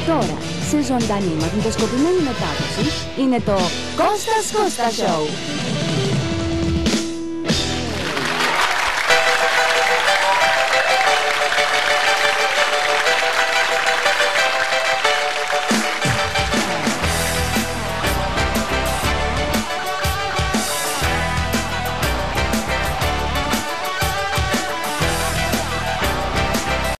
Τώρα, σε ζωντανή μαγνητοσκοπημένη μετάδοση, είναι το Κώστας Κώστα Show.